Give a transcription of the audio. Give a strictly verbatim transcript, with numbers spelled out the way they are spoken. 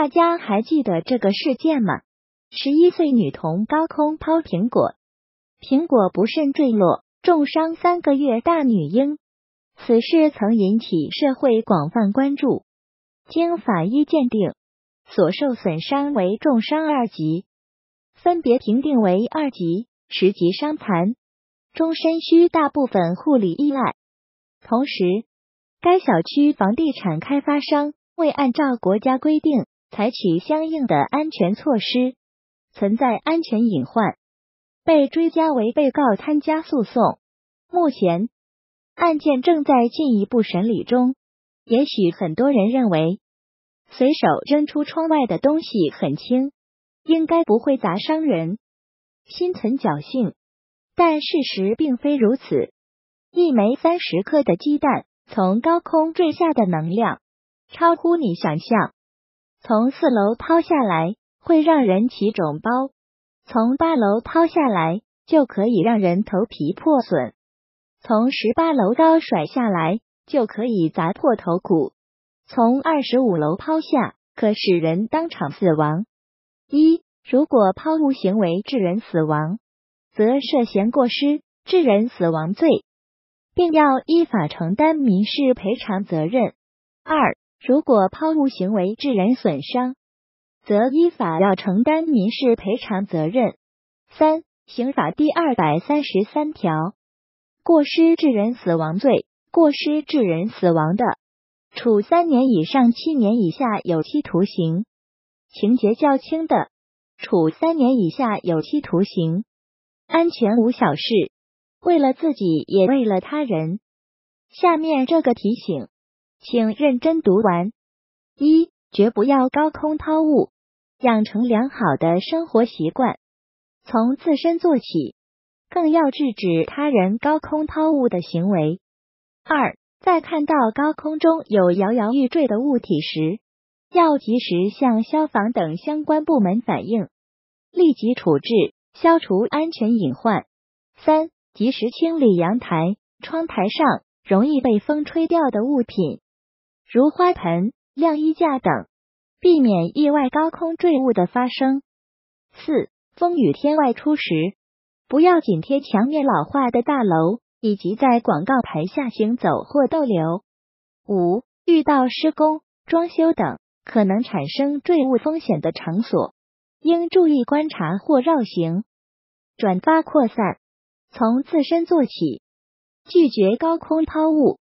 大家还记得这个事件吗？十一岁女童高空抛苹果，苹果不慎坠落，重伤三个月大女婴。此事曾引起社会广泛关注。经法医鉴定，所受损伤为重伤二级，分别评定为二级、十级伤残，终身需大部分护理依赖。同时，该小区房地产开发商未按照国家规定采取相应的安全措施，存在安全隐患，被追加为被告参加诉讼。目前，案件正在进一步审理中。也许很多人认为，随手扔出窗外的东西很轻，应该不会砸伤人，心存侥幸。但事实并非如此。一枚三十克的鸡蛋从高空坠下的能量超乎你想象，从四楼抛下来会让人起肿包，从八楼抛下来就可以让人头皮破损，从十八楼高甩下来就可以砸破头骨，从二十五楼抛下可使人当场死亡。一、如果抛物行为致人死亡，则涉嫌过失致人死亡罪，并要依法承担民事赔偿责任。二、如果抛物行为致人损伤，则依法要承担民事赔偿责任。三、刑法第二百三十三条，过失致人死亡罪，过失致人死亡的，处三年以上七年以下有期徒刑；情节较轻的，处三年以下有期徒刑。安全无小事，为了自己也为了他人。下面这个提醒，请认真读完。一、绝不要高空抛物，养成良好的生活习惯，从自身做起，更要制止他人高空抛物的行为。二、在看到高空中有摇摇欲坠的物体时，要及时向消防等相关部门反映，立即处置，消除安全隐患。三、及时清理阳台、窗台上容易被风吹掉的物品，如花盆、晾衣架等，避免意外高空坠物的发生。四、风雨天外出时，不要紧贴墙面老化的大楼以及在广告牌下行走或逗留。五、遇到施工、装修等可能产生坠物风险的场所，应注意观察或绕行。转发扩散，从自身做起，拒绝高空抛物，